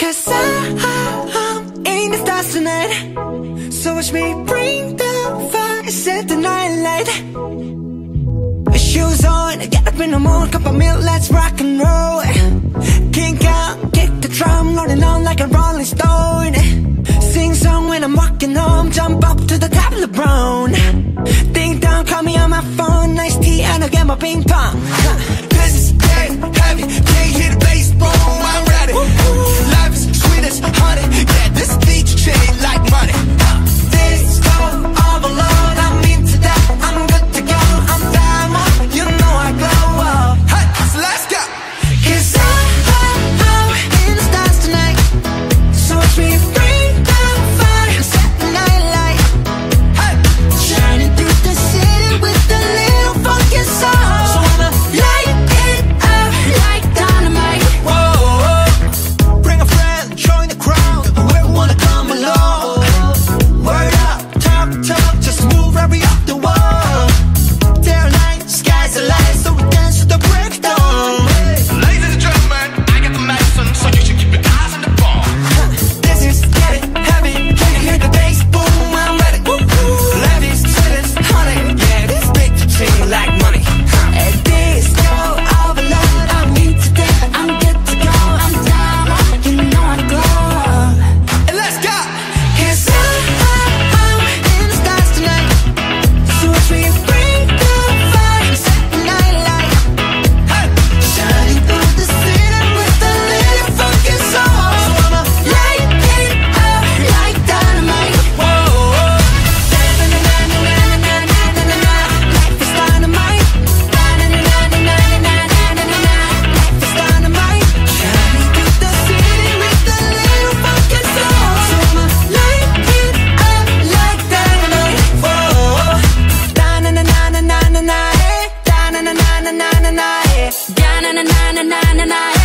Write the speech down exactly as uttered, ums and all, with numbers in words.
'Cause I'm in the stars tonight. So watch me bring the fire, set the night light. Shoes on, get up in the morning, cup of milk, let's rock and roll. Kink out, kick the drum, rolling on like a rolling stone. Sing song when I'm walking home, jump up to the top of the brown. Ding dong, call me on my phone, nice tea and I'll get my ping pong. This is dead heavy, can't hear the bass, boom, I'm ready. Life is sweet as honey, yeah, this beat chain like money. This go all alone, I'm into that, I'm good to go, I'm diamond, you know I glow up. Hey, so let's go. 'Cause I'm in the stars tonight. So watch me bring the fire, set the night light. Hey, Shining through the city with a little funky soul. So I'ma light it up like dynamite. whoa, bring a friend, join the crowd, whoever wanna come along. Word up, talk, talk, just move right up the wall. Day or night, sky's the light, so we dance to the breakdown. Ladies and gentlemen, I got the medicine, so you should keep your eyes on the ball. This is getting heavy. Can you hear the bass? Boom, I'm ready. Levi's, Simmons, honey, yeah, this beat chain like money. And this go overload. I'm into that. I'm good to go. I'm down. You know I glow. And let's go. 'Cause I'm in the stars tonight. So watch me bring the fire, set the night light. Hey, Shining through the city with a little funky soul. So I'ma light it up like dynamite. whoa, Na-na-na-na-na-na-na-na-na-na. Life is dynamite. Na-na-na-na-na-na-na-na-na-na. Life is dynamite. Shining through the city with a little funky soul. So I'ma light it up like dynamite. whoa. Da-na-na-na-na-na-na-na, eh. Da-na-na-na-na-na-na-na, eh. Da-na-na-na-na-na-na-na,